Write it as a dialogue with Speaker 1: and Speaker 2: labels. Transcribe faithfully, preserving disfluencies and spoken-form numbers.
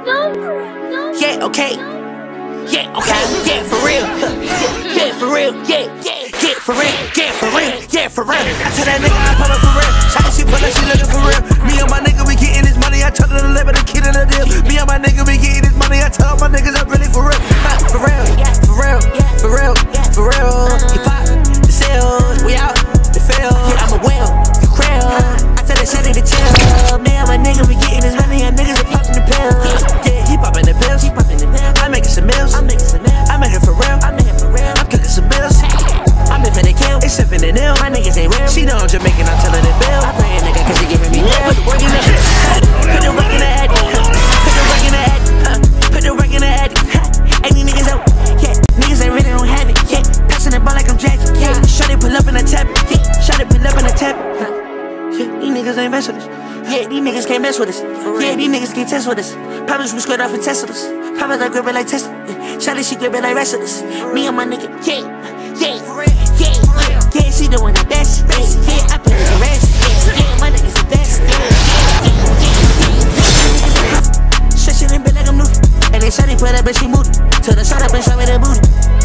Speaker 1: Yeah, okay. Yeah, okay. Yeah, for real. Yeah, for real. Yeah, yeah. Yeah, for real. Yeah, for real. Yeah, for real. I tell that nigga I pull up for real. Shawty, she pull up, she looking for real. Me and my nigga, we getting this money. I told her to live in a kid in the deal. Me and my nigga, we getting this money. I tell my niggas I'm really for real. For real. For real. For real. For real. You pop the sales. We out the field. I'm a whale. You crail. I tell that shawty to chill. Me and my nigga, we getting this money. And niggas are popping the pills. Yeah, he popping the pills. He popping the pills. I'm making some meals. I'm making some meals. I'm in here for real. I'm in here for real. I'm cooking some meals. I'm in for the kill. It's sipping the nail. My niggas ain't real. She know I'm Jamaican. I'm telling the bill. I pray a nigga cause he giving me real. Put the work in the head. Put the work in the head. Put the work in the head. Put the work in the head. Ain't these niggas out. Yeah, niggas ain't really don't have it. Yeah, passing the ball like I'm Jack. Yeah, shawty pull up in the tap. Yeah, shawty pull up in the tap. Yeah, these niggas ain't mess with us. Yeah, these niggas can't mess with us. Yeah, these niggas can't test with us. Promise we squared off in Teslas. Promise I grip it like Tesla. Shawty, she grip it like wrestlers. Me and my nigga, yeah, yeah, yeah, yeah, she doing the best. Yeah, yeah, I put her the rest. Yeah, yeah, my niggas the best. Yeah, yeah, yeah, yeah. Stretching and bit like I'm new. And then shawty put up and she moved. Till the shot up and show me the booty.